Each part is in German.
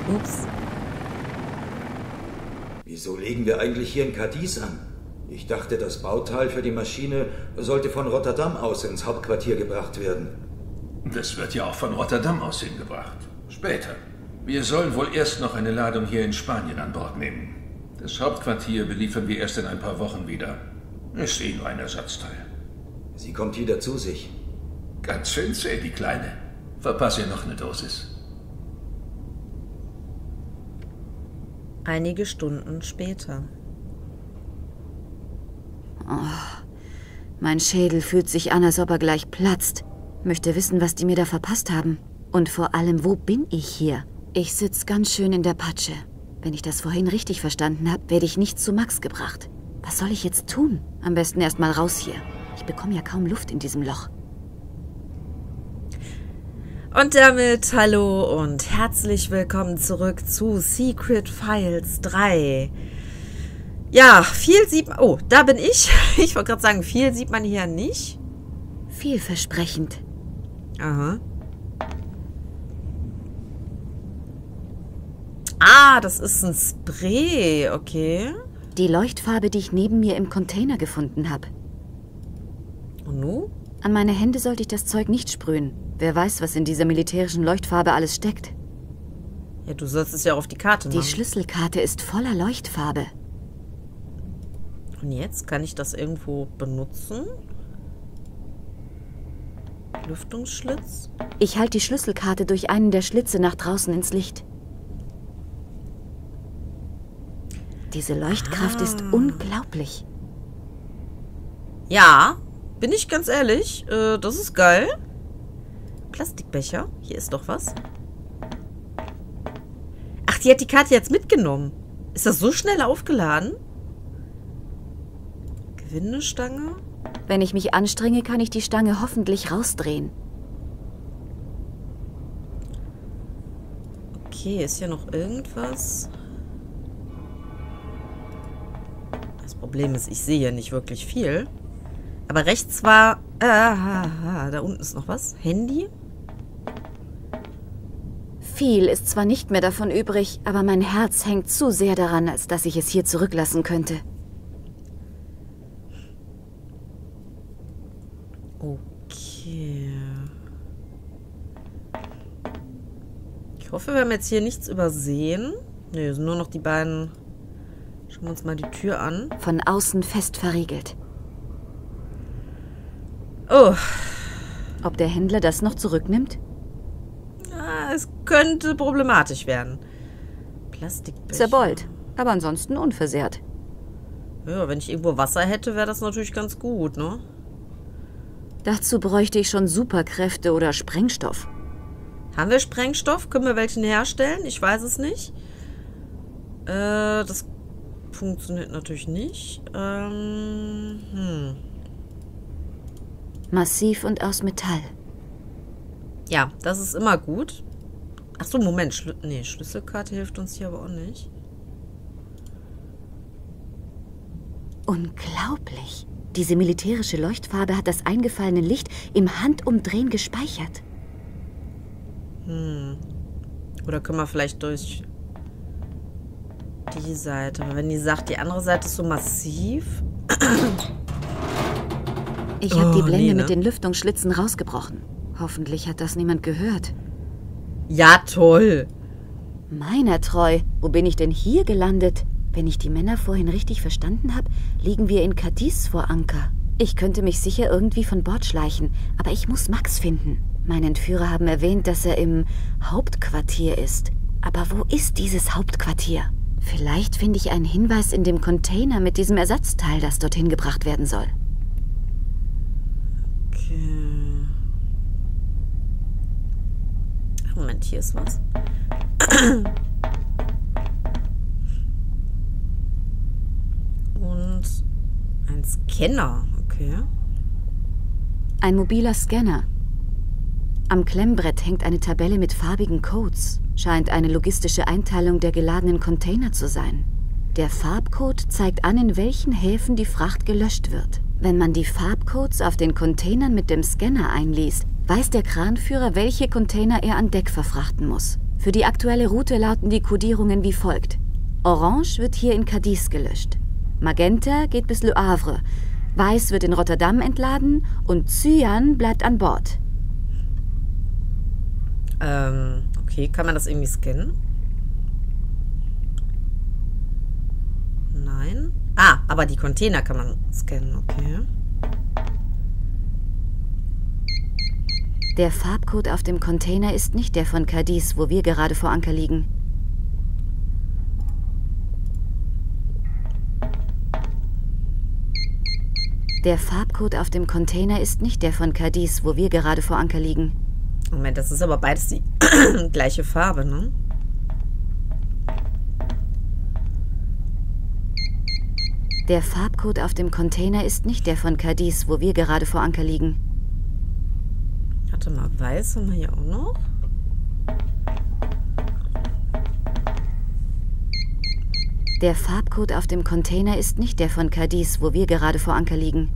Ups. Wieso legen wir eigentlich hier in Cadiz an? Ich dachte, das Bauteil für die Maschine sollte von Rotterdam aus ins Hauptquartier gebracht werden. Das wird ja auch von Rotterdam aus hingebracht. Später. Wir sollen wohl erst noch eine Ladung hier in Spanien an Bord nehmen. Das Hauptquartier beliefern wir erst in ein paar Wochen wieder. Ist eh nur ein Ersatzteil. Sie kommt wieder zu sich. Ganz schön zäh, die Kleine. Verpasse ihr noch eine Dosis. Einige Stunden später. Oh, mein Schädel fühlt sich an, als ob er gleich platzt. Möchte wissen, was die mir da verpasst haben. Und vor allem, wo bin ich hier? Ich sitze ganz schön in der Patsche. Wenn ich das vorhin richtig verstanden habe, werde ich nicht zu Max gebracht. Was soll ich jetzt tun? Am besten erst mal raus hier. Ich bekomme ja kaum Luft in diesem Loch. Und damit hallo und herzlich willkommen zurück zu Secret Files 3. Ja, viel sieht man... Oh, da bin ich. Ich wollte gerade sagen, viel sieht man hier nicht. Vielversprechend. Aha. Ah, das ist ein Spray, okay. Die Leuchtfarbe, die ich neben mir im Container gefunden habe. Und nun? An meine Hände sollte ich das Zeug nicht sprühen. Wer weiß, was in dieser militärischen Leuchtfarbe alles steckt. Ja, du sollst es ja auch auf die Karte machen. Die Schlüsselkarte ist voller Leuchtfarbe. Und jetzt kann ich das irgendwo benutzen? Lüftungsschlitz? Ich halte die Schlüsselkarte durch einen der Schlitze nach draußen ins Licht. Diese Leuchtkraft ist unglaublich. Ja, bin ich ganz ehrlich. Das ist geil. Plastikbecher. Hier ist doch was. Ach, die hat die Karte jetzt mitgenommen. Ist das so schnell aufgeladen? Gewindestange? Wenn ich mich anstrenge, kann ich die Stange hoffentlich rausdrehen. Okay, ist hier noch irgendwas? Das Problem ist, ich sehe hier nicht wirklich viel. Aber rechts war... da unten ist noch was. Handy? Viel ist zwar nicht mehr davon übrig, aber mein Herz hängt zu sehr daran, als dass ich es hier zurücklassen könnte. Okay. Ich hoffe, wir haben jetzt hier nichts übersehen. Ne, sind nur noch die beiden... Schauen wir uns mal die Tür an. Von außen fest verriegelt. Oh. Ob der Händler das noch zurücknimmt? Es könnte problematisch werden. Plastikbecher. Zerbeult, aber ansonsten unversehrt. Ja, wenn ich irgendwo Wasser hätte, wäre das natürlich ganz gut, ne? Dazu bräuchte ich schon Superkräfte oder Sprengstoff. Haben wir Sprengstoff? Können wir welchen herstellen? Ich weiß es nicht. Das funktioniert natürlich nicht. Massiv und aus Metall. Ja, das ist immer gut. Achso, Moment. Schlüsselkarte hilft uns hier aber auch nicht. Unglaublich. Diese militärische Leuchtfarbe hat das eingefallene Licht im Handumdrehen gespeichert. Oder können wir vielleicht durch die Seite. Aber wenn die sagt, die andere Seite ist so massiv. Ich habe die Blende ne? mit den Lüftungsschlitzen rausgebrochen. Hoffentlich hat das niemand gehört. Ja, toll. Meiner treu, wo bin ich denn hier gelandet? Wenn ich die Männer vorhin richtig verstanden habe, liegen wir in Cadiz vor Anker. Ich könnte mich sicher irgendwie von Bord schleichen, aber ich muss Max finden. Meine Entführer haben erwähnt, dass er im Hauptquartier ist. Aber wo ist dieses Hauptquartier? Vielleicht finde ich einen Hinweis in dem Container mit diesem Ersatzteil, das dorthin gebracht werden soll. Okay. Moment, hier ist was. Und ein Scanner, okay. Ein mobiler Scanner. Am Klemmbrett hängt eine Tabelle mit farbigen Codes. Scheint eine logistische Einteilung der geladenen Container zu sein. Der Farbcode zeigt an, in welchen Häfen die Fracht gelöscht wird. Wenn man die Farbcodes auf den Containern mit dem Scanner einliest, weiß der Kranführer, welche Container er an Deck verfrachten muss. Für die aktuelle Route lauten die Kodierungen wie folgt. Orange wird hier in Cadiz gelöscht. Magenta geht bis Le Havre. Weiß wird in Rotterdam entladen und Cyan bleibt an Bord. Okay, kann man das irgendwie scannen? Nein. Ah, aber die Container kann man scannen, okay. Der Farbcode auf dem Container ist nicht der von Cadiz, wo wir gerade vor Anker liegen. Der Farbcode auf dem Container ist nicht der von Cadiz, wo wir gerade vor Anker liegen. Moment, das ist aber beides die gleiche Farbe, ne? Der Farbcode auf dem Container ist nicht der von Cadiz, wo wir gerade vor Anker liegen. Warte mal, weiß haben wir hier auch noch? Der Farbcode auf dem Container ist nicht der von Cadiz, wo wir gerade vor Anker liegen.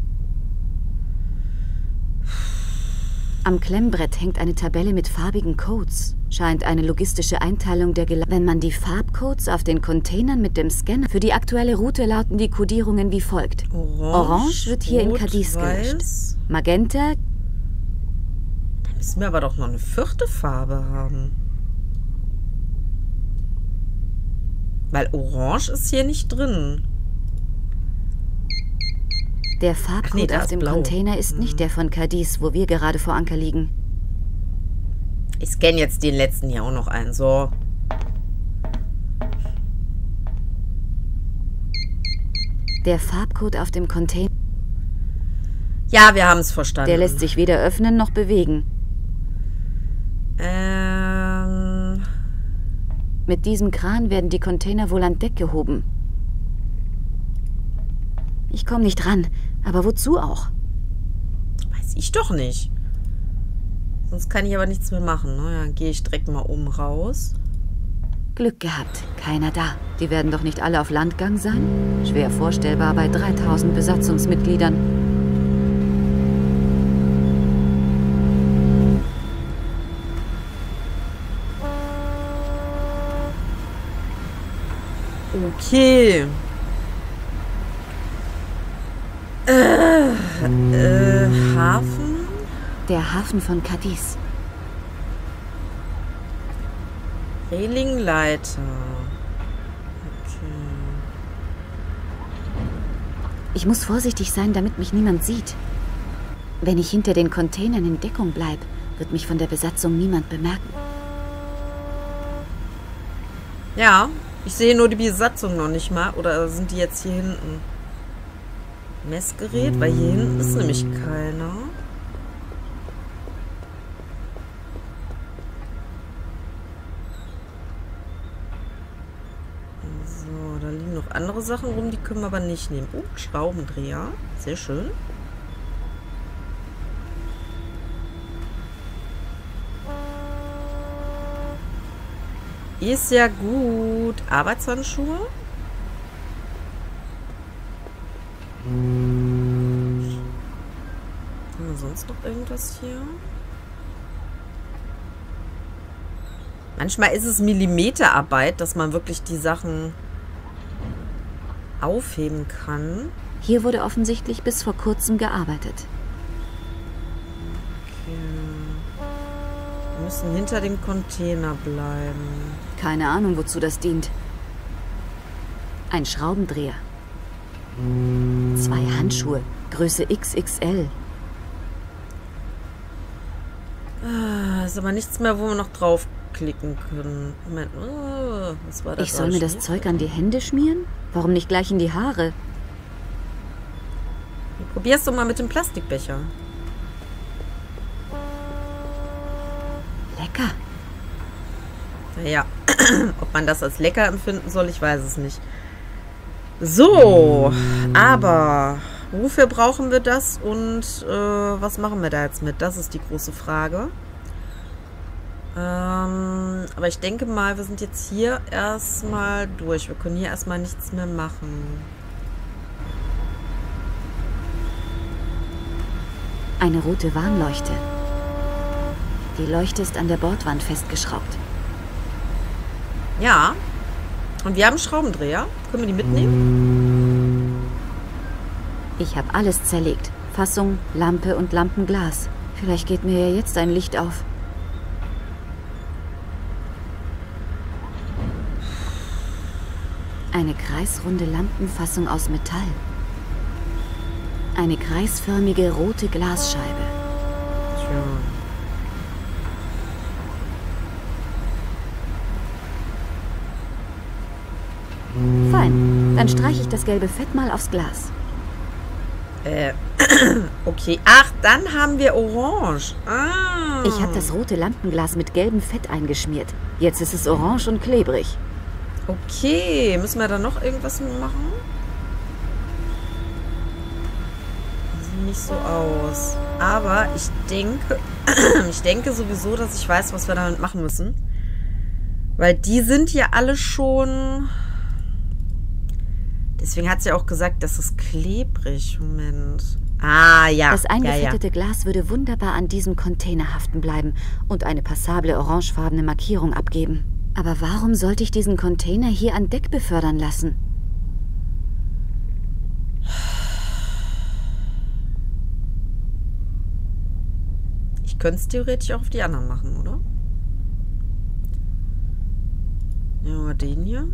Am Klemmbrett hängt eine Tabelle mit farbigen Codes. Scheint eine logistische Einteilung der Wenn man die Farbcodes auf den Containern mit dem Scanner... Für die aktuelle Route lauten die Kodierungen wie folgt. Orange wird hier in Cadiz gelöscht. Magenta... Da müssen wir aber doch noch eine 4. Farbe haben. Weil Orange ist hier nicht drin. Der Farbcode auf dem Container ist nicht der von Cadiz, wo wir gerade vor Anker liegen. Ich scanne jetzt den letzten hier auch noch ein. So. Der Farbcode auf dem Container... Ja, wir haben es verstanden. Der lässt sich weder öffnen noch bewegen. Mit diesem Kran werden die Container wohl an Deck gehoben. Ich komme nicht ran, aber wozu auch? Weiß ich doch nicht. Sonst kann ich aber nichts mehr machen. Ne? Dann gehe ich direkt mal oben raus. Glück gehabt, keiner da. Die werden doch nicht alle auf Landgang sein? Schwer vorstellbar bei 3000 Besatzungsmitgliedern. Okay. Hafen? Der Hafen von Cadiz. Rehlingleiter. Okay. Ich muss vorsichtig sein, damit mich niemand sieht. Wenn ich hinter den Containern in Deckung bleibe, wird mich von der Besatzung niemand bemerken. Ja, ich sehe nur die Besatzung noch nicht mal. Oder sind die jetzt hier hinten? Messgerät, weil hier hinten ist nämlich keiner. So, da liegen noch andere Sachen rum, die können wir aber nicht nehmen. Oh, Schraubendreher. Sehr schön. Ist ja gut. Arbeitshandschuhe. Haben wir sonst noch irgendwas hier? Manchmal ist es Millimeterarbeit, dass man wirklich die Sachen aufheben kann. Hier wurde offensichtlich bis vor kurzem gearbeitet. Okay. Wir müssen hinter dem Container bleiben. Keine Ahnung, wozu das dient. Ein Schraubendreher. 2 Handschuhe, Größe XXL. Ist aber nichts mehr, wo wir noch draufklicken können. Moment, was war das? Ich soll mir das Zeug an die Hände schmieren? Warum nicht gleich in die Haare? Probier's doch mal mit dem Plastikbecher. Lecker. Naja, ob man das als lecker empfinden soll, ich weiß es nicht. So, aber wofür brauchen wir das und was machen wir da jetzt mit? Das ist die große Frage. Aber ich denke mal, wir sind jetzt hier erstmal durch. Wir können hier erstmal nichts mehr machen. Eine rote Warnleuchte. Die Leuchte ist an der Bordwand festgeschraubt. Ja. Und wir haben Schraubendreher. Können wir die mitnehmen? Ich habe alles zerlegt. Fassung, Lampe und Lampenglas. Vielleicht geht mir ja jetzt ein Licht auf. Eine kreisrunde Lampenfassung aus Metall. Eine kreisförmige rote Glasscheibe. Tja. Fein. Dann streiche ich das gelbe Fett mal aufs Glas. Okay. Ach, dann haben wir Orange. Ah. Ich habe das rote Lampenglas mit gelbem Fett eingeschmiert. Jetzt ist es orange und klebrig. Okay. Müssen wir da noch irgendwas machen? Sieht nicht so aus. Aber ich denke sowieso, dass ich weiß, was wir damit machen müssen. Weil die sind ja alle schon... Deswegen hat sie auch gesagt, das ist klebrig. Moment. Ah, ja. Das eingefettete Glas würde wunderbar an diesem Container haften bleiben und eine passable orangefarbene Markierung abgeben. Aber warum sollte ich diesen Container hier an Deck befördern lassen? Ich könnte es theoretisch auch auf die anderen machen, oder? Ja, den hier.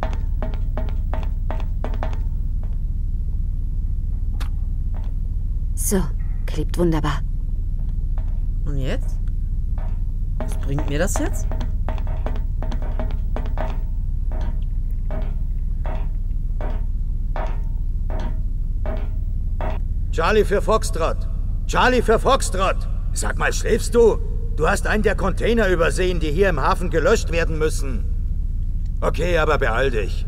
So, klebt wunderbar. Und jetzt? Was bringt mir das jetzt? Charlie für Foxtrot. Charlie für Foxtrot. Sag mal, schläfst du? Du hast einen der Container übersehen, die hier im Hafen gelöscht werden müssen. Okay, aber beeil dich.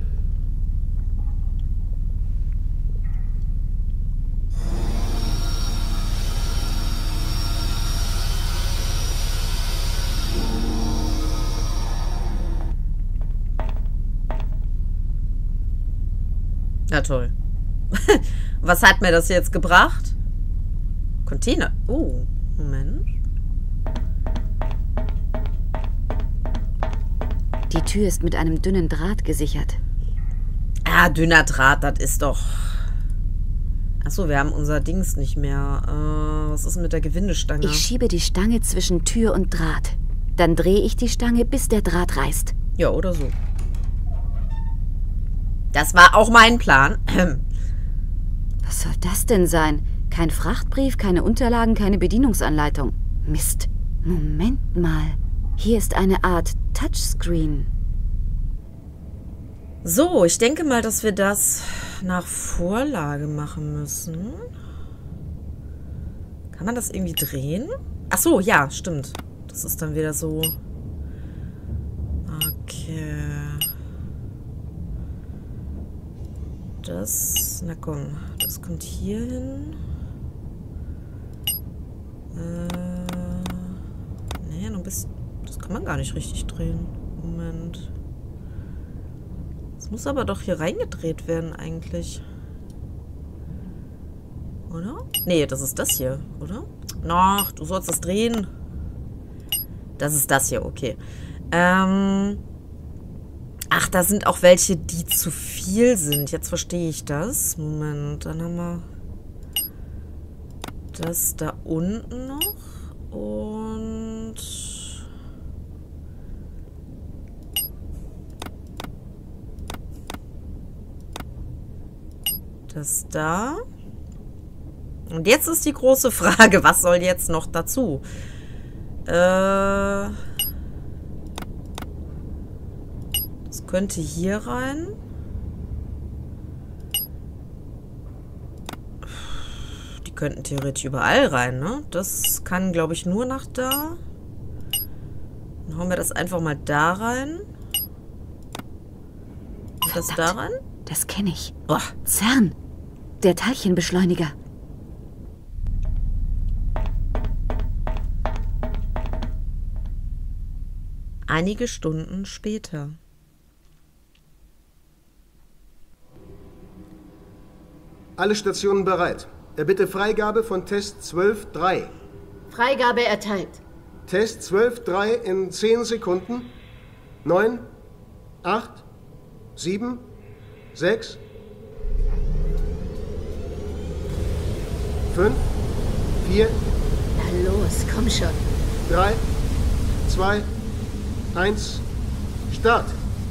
Ja, toll. Was hat mir das jetzt gebracht? Container. Oh, Moment. Die Tür ist mit einem dünnen Draht gesichert. Ah, dünner Draht, das ist doch... Achso, wir haben unser Dings nicht mehr. Was ist mit der Gewindestange? Ich schiebe die Stange zwischen Tür und Draht. Dann drehe ich die Stange, bis der Draht reißt. Ja, oder so. Das war auch mein Plan. Was soll das denn sein? Kein Frachtbrief, keine Unterlagen, keine Bedienungsanleitung. Mist. Moment mal. Hier ist eine Art Touchscreen. So, ich denke mal, dass wir das nach Vorlage machen müssen. Kann man das irgendwie drehen? Ach so, ja, stimmt. Das ist dann wieder so... Okay... Das, na komm, das kommt hier hin. Nee, noch ein bisschen, das kann man gar nicht richtig drehen. Moment. Das muss aber doch hier reingedreht werden eigentlich. Oder? Nee, das ist das hier, oder? Ach, du sollst das drehen. Das ist das hier, okay. Ach, da sind auch welche, die zu viel sind. Jetzt verstehe ich das. Moment, dann haben wir das da unten noch. Und das da. Und jetzt ist die große Frage, was soll jetzt noch dazu? Das könnte hier rein. Die könnten theoretisch überall rein, ne? Das kann, glaube ich, nur nach da. Dann hauen wir das einfach mal da rein. Und das da rein? Das kenne ich. Oh. CERN. Der Teilchenbeschleuniger. Einige Stunden später. Alle Stationen bereit. Erbitte Freigabe von Test 12.3. Freigabe erteilt. Test 12.3 in 10 Sekunden. 9, 8, 7, 6, 5, 4, Na los, komm schon. 3, 2, 1, Start.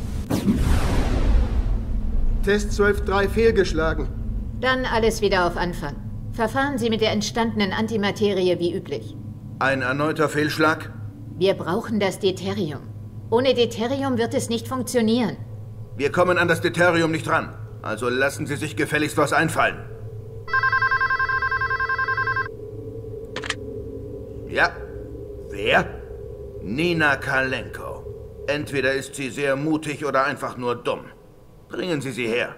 Test 12.3 fehlgeschlagen. Dann alles wieder auf Anfang. Verfahren Sie mit der entstandenen Antimaterie wie üblich. Ein erneuter Fehlschlag? Wir brauchen das Deuterium. Ohne Deuterium wird es nicht funktionieren. Wir kommen an das Deuterium nicht ran. Also lassen Sie sich gefälligst was einfallen. Ja. Wer? Nina Kalenko. Entweder ist sie sehr mutig oder einfach nur dumm. Bringen Sie sie her.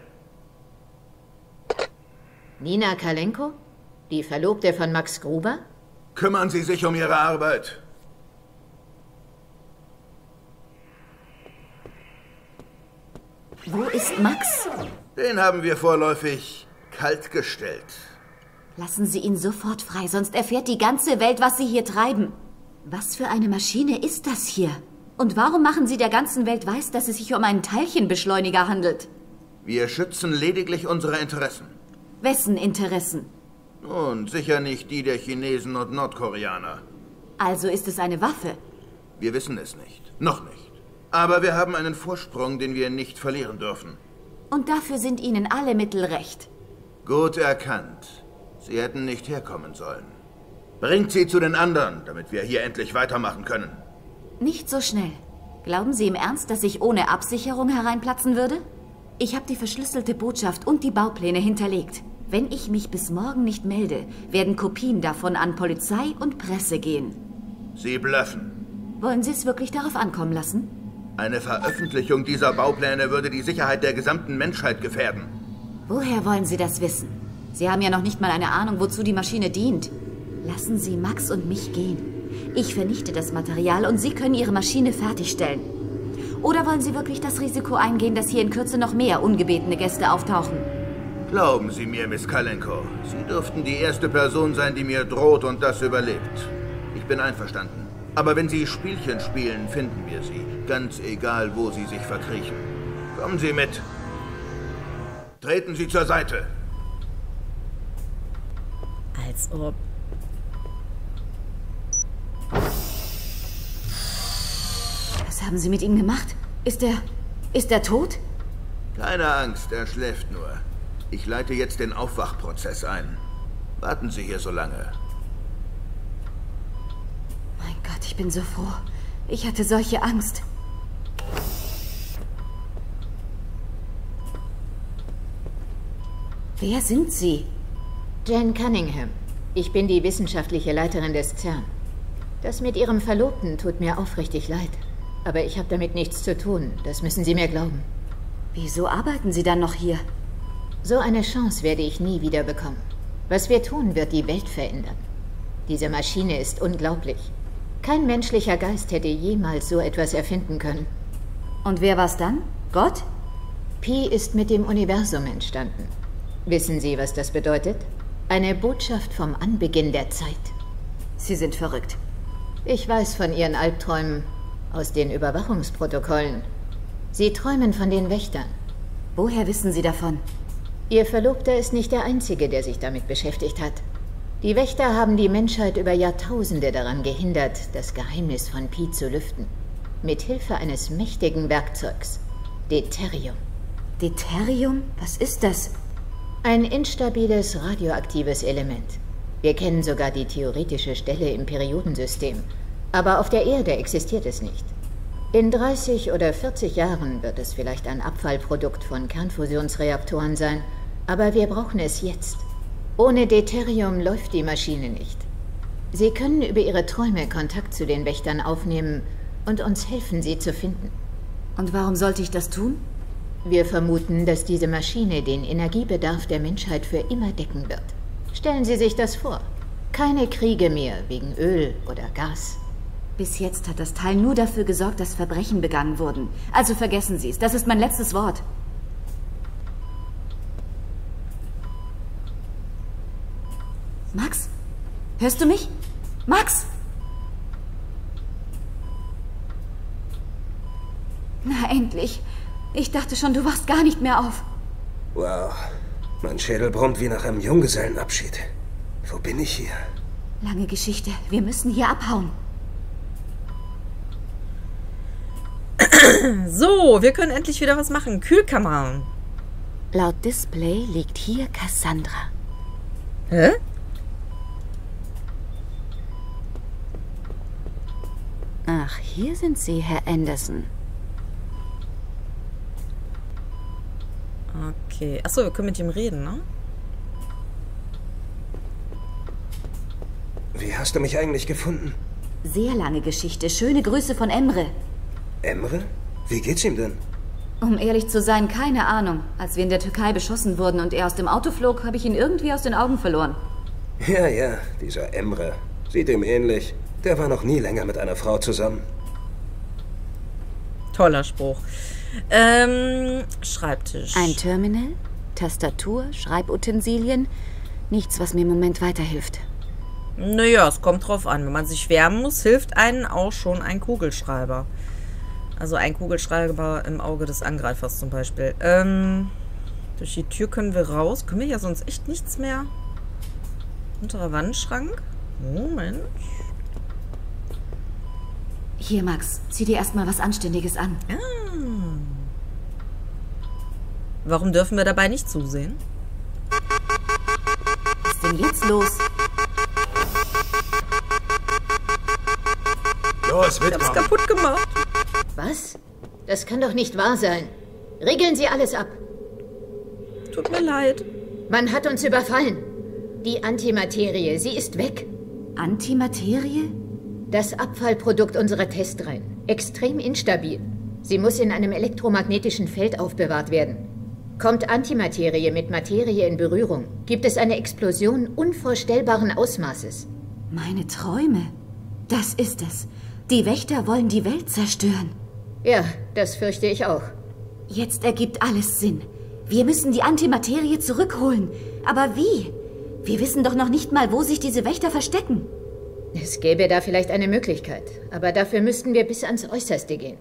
Nina Kalenko? Die Verlobte von Max Gruber? Kümmern Sie sich um Ihre Arbeit. Wo ist Max? Den haben wir vorläufig kaltgestellt. Lassen Sie ihn sofort frei, sonst erfährt die ganze Welt, was Sie hier treiben. Was für eine Maschine ist das hier? Und warum machen Sie der ganzen Welt weiß, dass es sich um einen Teilchenbeschleuniger handelt? Wir schützen lediglich unsere Interessen. Wessen Interessen? Und sicher nicht die der Chinesen und Nordkoreaner. Also ist es eine Waffe? Wir wissen es nicht. Noch nicht. Aber wir haben einen Vorsprung, den wir nicht verlieren dürfen. Und dafür sind Ihnen alle Mittel recht. Gut erkannt. Sie hätten nicht herkommen sollen. Bringt sie zu den anderen, damit wir hier endlich weitermachen können. Nicht so schnell. Glauben Sie im Ernst, dass ich ohne Absicherung hereinplatzen würde? Ich habe die verschlüsselte Botschaft und die Baupläne hinterlegt. Wenn ich mich bis morgen nicht melde, werden Kopien davon an Polizei und Presse gehen. Sie bluffen. Wollen Sie es wirklich darauf ankommen lassen? Eine Veröffentlichung dieser Baupläne würde die Sicherheit der gesamten Menschheit gefährden. Woher wollen Sie das wissen? Sie haben ja noch nicht mal eine Ahnung, wozu die Maschine dient. Lassen Sie Max und mich gehen. Ich vernichte das Material und Sie können Ihre Maschine fertigstellen. Oder wollen Sie wirklich das Risiko eingehen, dass hier in Kürze noch mehr ungebetene Gäste auftauchen? Glauben Sie mir, Miss Kalenko, Sie dürften die erste Person sein, die mir droht und das überlebt. Ich bin einverstanden. Aber wenn Sie Spielchen spielen, finden wir Sie. Ganz egal, wo Sie sich verkriechen. Kommen Sie mit. Treten Sie zur Seite. Als ob. Was haben Sie mit ihm gemacht? Ist er tot? Keine Angst, er schläft nur. Ich leite jetzt den Aufwachprozess ein. Warten Sie hier so lange. Mein Gott, ich bin so froh. Ich hatte solche Angst. Wer sind Sie? Jane Cunningham. Ich bin die wissenschaftliche Leiterin des CERN. Das mit Ihrem Verlobten tut mir aufrichtig leid. Aber ich habe damit nichts zu tun. Das müssen Sie mir glauben. Wieso arbeiten Sie dann noch hier? So eine Chance werde ich nie wieder bekommen. Was wir tun, wird die Welt verändern. Diese Maschine ist unglaublich. Kein menschlicher Geist hätte jemals so etwas erfinden können. Und wer war's dann? Gott? Pi ist mit dem Universum entstanden. Wissen Sie, was das bedeutet? Eine Botschaft vom Anbeginn der Zeit. Sie sind verrückt. Ich weiß von Ihren Albträumen aus den Überwachungsprotokollen. Sie träumen von den Wächtern. Woher wissen Sie davon? Ihr Verlobter ist nicht der Einzige, der sich damit beschäftigt hat. Die Wächter haben die Menschheit über Jahrtausende daran gehindert, das Geheimnis von Pi zu lüften. Mit Hilfe eines mächtigen Werkzeugs. Deuterium. Deuterium? Was ist das? Ein instabiles, radioaktives Element. Wir kennen sogar die theoretische Stelle im Periodensystem. Aber auf der Erde existiert es nicht. In 30 oder 40 Jahren wird es vielleicht ein Abfallprodukt von Kernfusionsreaktoren sein. Aber wir brauchen es jetzt. Ohne Deuterium läuft die Maschine nicht. Sie können über Ihre Träume Kontakt zu den Wächtern aufnehmen und uns helfen, sie zu finden. Und warum sollte ich das tun? Wir vermuten, dass diese Maschine den Energiebedarf der Menschheit für immer decken wird. Stellen Sie sich das vor. Keine Kriege mehr wegen Öl oder Gas. Bis jetzt hat das Teil nur dafür gesorgt, dass Verbrechen begangen wurden. Also vergessen Sie es. Das ist mein letztes Wort. Max? Hörst du mich? Max? Na, endlich. Ich dachte schon, du wachst gar nicht mehr auf. Wow. Mein Schädel brummt wie nach einem Junggesellenabschied. Wo bin ich hier? Lange Geschichte. Wir müssen hier abhauen. So, wir können endlich wieder was machen. Kühlkammer. Laut Display liegt hier Cassandra. Hä? Ach, hier sind Sie, Herr Anderson. Okay. Achso, wir können mit ihm reden, ne? Wie hast du mich eigentlich gefunden? Sehr lange Geschichte. Schöne Grüße von Emre. Emre? Wie geht's ihm denn? Um ehrlich zu sein, keine Ahnung. Als wir in der Türkei beschossen wurden und er aus dem Auto flog, habe ich ihn irgendwie aus den Augen verloren. Ja, dieser Emre. Sieht ihm ähnlich. Der war noch nie länger mit einer Frau zusammen. Toller Spruch. Schreibtisch. Ein Terminal, Tastatur, Schreibutensilien. Nichts, was mir im Moment weiterhilft. Naja, es kommt drauf an. Wenn man sich wärmen muss, hilft einem auch schon ein Kugelschreiber. Also ein Kugelschreiber im Auge des Angreifers zum Beispiel. Durch die Tür können wir raus. Können wir ja sonst echt nichts mehr? Unterer Wandschrank? Moment. Hier, Max, zieh dir erstmal was Anständiges an. Ah. Warum dürfen wir dabei nicht zusehen? Was ist denn jetzt los? Los, Ich hab's mitkommen. kaputt gemacht. Was? Das kann doch nicht wahr sein. Regeln Sie alles ab. Tut mir leid. Man hat uns überfallen. Die Antimaterie, sie ist weg. Antimaterie? Das Abfallprodukt unserer Testreihen. Extrem instabil. Sie muss in einem elektromagnetischen Feld aufbewahrt werden. Kommt Antimaterie mit Materie in Berührung, gibt es eine Explosion unvorstellbaren Ausmaßes. Meine Träume. Das ist es. Die Wächter wollen die Welt zerstören. Ja, das fürchte ich auch. Jetzt ergibt alles Sinn. Wir müssen die Antimaterie zurückholen. Aber wie? Wir wissen doch noch nicht mal, wo sich diese Wächter verstecken. Es gäbe da vielleicht eine Möglichkeit, aber dafür müssten wir bis ans Äußerste gehen.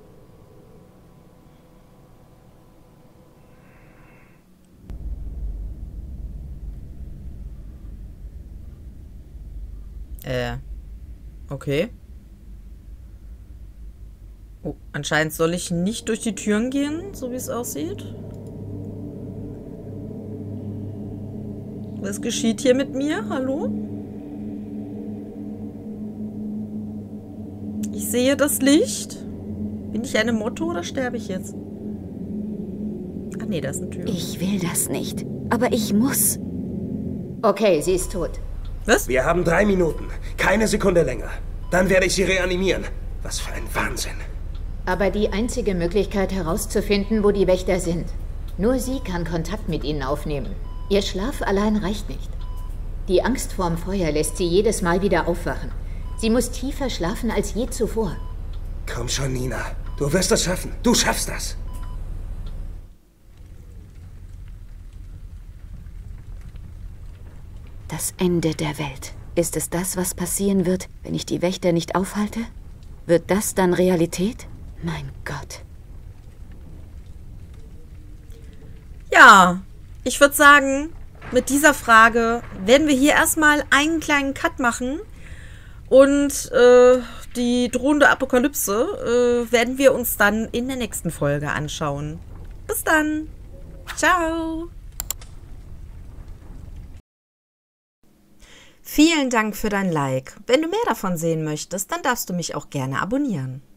Okay. Oh, anscheinend soll ich nicht durch die Türen gehen, so wie es aussieht. Was geschieht hier mit mir? Hallo? Ich sehe das Licht. Bin ich eine Motto oder sterbe ich jetzt? Ach nee, da ist eine Tür. Ich will das nicht. Aber ich muss. Okay, sie ist tot. Was? Wir haben 3 Minuten. Keine Sekunde länger. Dann werde ich sie reanimieren. Was für ein Wahnsinn. Aber die einzige Möglichkeit herauszufinden, wo die Wächter sind. Nur sie kann Kontakt mit ihnen aufnehmen. Ihr Schlaf allein reicht nicht. Die Angst vorm Feuer lässt sie jedes Mal wieder aufwachen. Sie muss tiefer schlafen als je zuvor. Komm schon, Nina. Du wirst es schaffen. Du schaffst das. Das Ende der Welt. Ist es das, was passieren wird, wenn ich die Wächter nicht aufhalte? Wird das dann Realität? Mein Gott. Ja, ich würde sagen, mit dieser Frage werden wir hier erstmal einen kleinen Cut machen. Und die drohende Apokalypse werden wir uns dann in der nächsten Folge anschauen. Bis dann. Ciao. Vielen Dank für dein Like. Wenn du mehr davon sehen möchtest, dann darfst du mich auch gerne abonnieren.